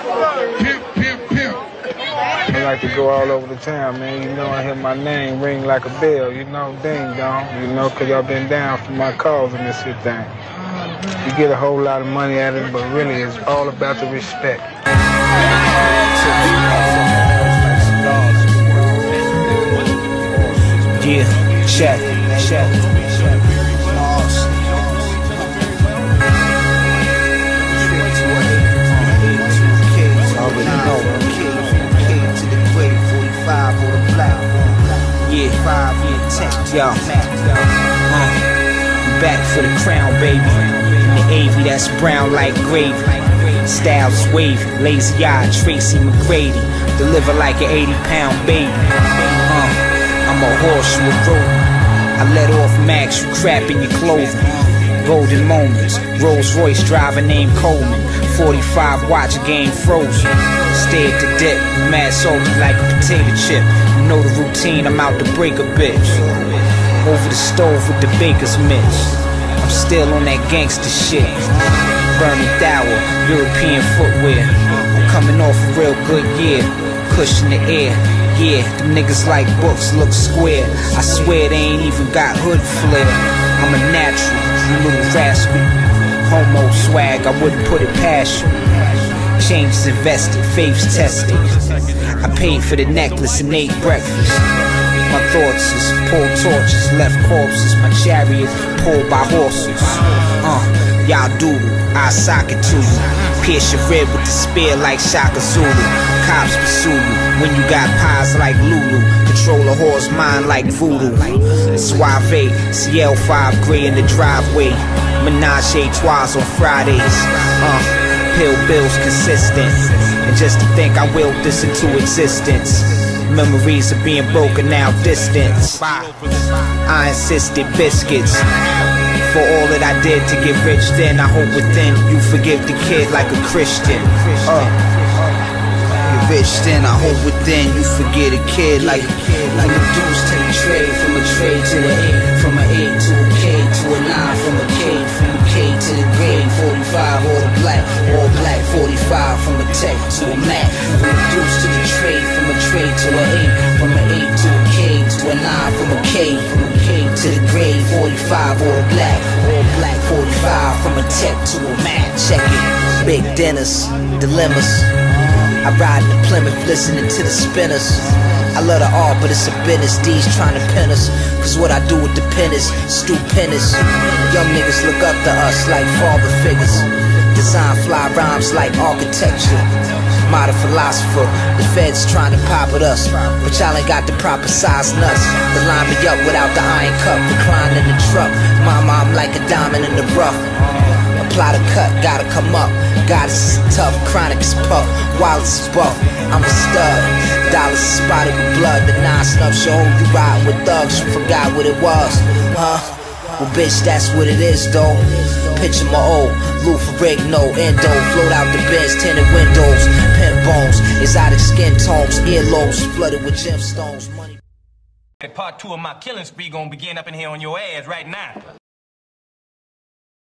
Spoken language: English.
Pimp, pimp, pimp. I like to go all over the town, man. You know, I hear my name ring like a bell, you know, ding dong, you know, because y'all been down for my cause in this shit thing. You get a whole lot of money at it, but really it's all about the respect. Yeah, check. Yo, back for the crown, baby. In the AV, that's brown like gravy. Styles wavy, lazy eye, Tracy McGrady. Deliver like an 80-pound baby. I'm a horse, you a rodent. I let off max, you crap in your clothing. Golden moments, Rolls Royce driver named Coleman. 45 watch game frozen. Stay at the dip, mad salty like a potato chip. You know the routine, I'm out to break a bitch. Over the stove with the baker's mitts. I'm still on that gangster shit. Burning Dower, European footwear. I'm coming off a real good year. Cushion the air. Yeah, them niggas like books look square. I swear they ain't even got hood flair. I'm a natural, you little rascal. Homo swag, I wouldn't put it past you. Chains invested, faiths tested. I paid for the necklace and ate breakfast. My thoughts is pulled torches, left corpses. My chariot pulled by horses. Y'all doodle, I sock it to you. Pierce your rib with the spear like Shaka Zulu. Cops pursue you when you got pies like Lulu. Control a horse mind like voodoo. Suave, CL5 gray in the driveway. Menage a trois on Fridays. Pill bills consistent. And just to think I willed this into existence. Memories of being broken now distance. I insisted biscuits. For all that I did to get rich then, I hope within you forgive the kid like a Christian. Get rich then, I hope within you forget a kid like a deuce to the trade, from a trade to the 8, from an 8 to a K to a 9, from a K to the grade, 45 all black 45, from a tech to a Mac, from a deuce to the trade, from a trade to a 8, from an 8 to a K to a 9, from a K to the grade, 45 all black 45, from a tech to a Mac. Check it, big dinners, dilemmas. I ride in the Plymouth listening to the spinners. I love the art, but it's a business. D's trying to pin us, cause what I do with the pen is stupendous. Young niggas look up to us like father figures. Design fly rhymes like architecture. Modern philosopher, the feds trying to pop at us, but y'all ain't got the proper size nuts to line me up without the iron cup. Recline in the truck, mama, I'm like a diamond in the rough. Apply the cut, gotta come up. Goddess is tough, chronic is puff, Wallace is buff. I'm a stud, dollars is spotted with blood. The 9 snubs show you riding with thugs. You forgot what it was, huh? Well, bitch, that's what it is, though. Picture my old Luther Rig, no endo. Float out the beds, tinted windows, pimp bones, exotic skin tones, earlobes flooded with gemstones. Money. Part 2 of my killing spree gonna begin up in here on your ass right now.